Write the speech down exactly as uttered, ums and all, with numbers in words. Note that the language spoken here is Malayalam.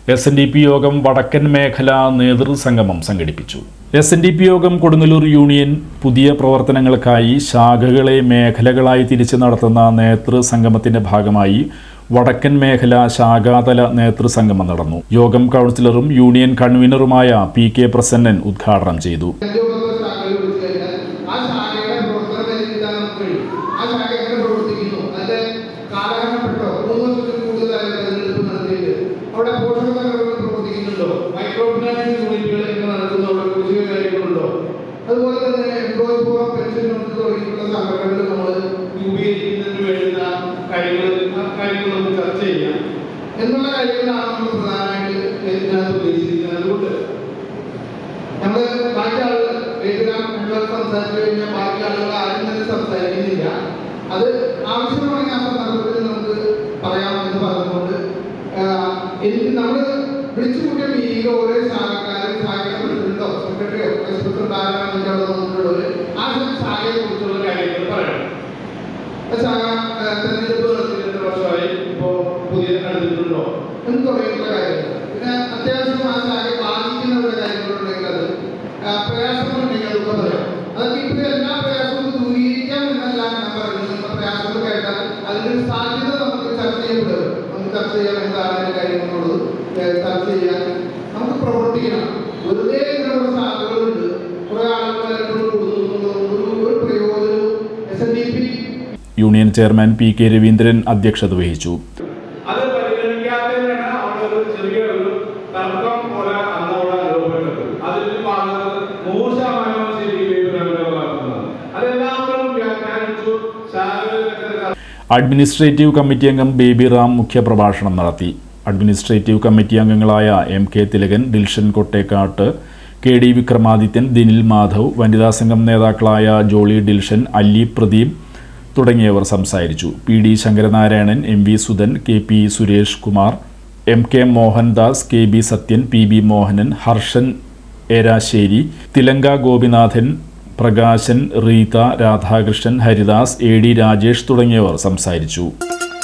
എസ് എൻ ഡി പി യോഗം വടക്കൻ മേഖല നേതൃസംഗമം സംഘടിപ്പിച്ചു. എസ് എൻ ഡി പി യോഗം കൊടുങ്ങല്ലൂർ യൂണിയൻ പുതിയ പ്രവർത്തനങ്ങൾക്കായി ശാഖകളെ മേഖലകളായി തിരിച്ച് നടത്തുന്ന നേതൃസംഗമത്തിന്റെ ഭാഗമായി വടക്കൻ മേഖല ശാഖാതല നേതൃസംഗമം നടന്നു. യോഗം കൗൺസിലറും യൂണിയൻ കൺവീനറുമായ പി കെ പ്രസന്നൻ ഉദ്ഘാടനം ചെയ്തു. അതുപോലെ തന്നെ എംപ്ലോയി ഫോറം പെൻഷൻ തുടങ്ങിയിട്ടുള്ള സംഘടനകൾ നമ്മൾ രൂപീകരിക്കുന്നതിന് വേണ്ടുന്ന കാര്യങ്ങൾ കാര്യങ്ങൾ നമുക്ക് ചർച്ച ചെയ്യാം എന്നുള്ള കാര്യങ്ങളാണ് നമ്മൾ പ്രധാനമായിട്ട് ഇതിനകത്ത് ഉദ്ദേശിക്കുന്നത്. അതുകൊണ്ട് നമ്മൾ ബാക്കി ആളുകൾ വീട്ടിൽ സംസാരിച്ചു കഴിഞ്ഞാൽ ബാക്കി ആളുകൾ ആരും തന്നെ സംസാരിക്കുന്നില്ല. അത് ആവശ്യമാണെങ്കിൽ ആ സന്ദർഭത്തിൽ നമുക്ക് പറയാമെന്ന് പറഞ്ഞുകൊണ്ട് എനിക്ക് നമ്മൾ വിളിച്ചു കൂട്ടിയ മീറ്റിംഗ് ഓരോ ശാഖക്കാരും ശാഖ പ്രസിഡന്റോ സെക്രട്ടറിയോ വൈസ് പ്രസിഡന്റ് ആരാണെന്ന് അവിടെ വന്നിട്ടുള്ളവർ ആ ശാഖയെ കുറിച്ചുള്ള കാര്യങ്ങൾ പറയണം. ശാഖ തെരഞ്ഞെടുപ്പ് നടത്തിയിട്ട് വർഷമായി ഇപ്പോൾ പുതിയ നടത്തിയിട്ടുണ്ടോ എന്ന് തുടങ്ങിയിട്ടുള്ള കാര്യങ്ങൾ. പിന്നെ അത്യാവശ്യം ആ ശാഖയെ ബാധിക്കുന്ന കാര്യങ്ങളുണ്ടെങ്കിൽ അത് പ്രയാസങ്ങളുണ്ടെങ്കിൽ അതൊക്കെ പറയാം. അതൊക്കെ ഇപ്പോൾ എല്ലാ പ്രയാസവും ദൂരീകരിക്കാം എന്നല്ല ഞാൻ പറയുന്നത്. നമ്മുടെ പ്രയാസങ്ങൾ കേട്ടാൽ അതിൻ്റെ ഒരു സാധ്യത നമുക്ക് ചർച്ച ചെയ്യപ്പെടും. നമുക്ക് ചർച്ച ചെയ്യാൻ എന്താണ് അതിൻ്റെ കാര്യങ്ങളുള്ളത് ചർച്ച ചെയ്യാൻ നമുക്ക് പ്രവർത്തിക്കണം. വെറുതെ ഇങ്ങനെയുള്ള സാധ്യതകളുണ്ട്. കുറെ ആളുകൾ ഒരു പ്രയോജനവും S N D P union chairman P K Raveendran അധ്യക്ഷത വഹിച്ചു. അത് പരിഗണിക്കാത്തതിനാണ് അവിടെ ഒരു ചെറിയ ഒരു തർക്കം പോലെ അന്നവിടെ അനുഭവപ്പെട്ടത്. അതിൽ പറഞ്ഞത് നൂറ് ശതമാനം ശരിയാക്കുന്നത് അതെല്ലാവരും വ്യാഖ്യാനിച്ചു. അഡ്മിനിസ്ട്രേറ്റീവ് കമ്മിറ്റി അംഗം ബേബി റാം മുഖ്യപ്രഭാഷണം നടത്തി. അഡ്മിനിസ്ട്രേറ്റീവ് കമ്മിറ്റി അംഗങ്ങളായ M K Thilakan, Dilshan Kottekkat, K D Vikramadithyan, Dinil Madhav, വനിതാ സംഘം നേതാക്കളായ ജോളി ഡിൽഷൻ, അല്ലി പ്രദീപ് തുടങ്ങിയവർ സംസാരിച്ചു. P D Sankaranarayanan, M V Sudhan, K P Suresh Kumar, M K Mohandas, K B Sathyan, P B Mohanan, Harshan Erassery, Thilanka Gopinathan, Prakashan, Reetha, Radhakrishnan, Haridas, A D Rajesh തുടങ്ങിയവർ സംസാരിച്ചു.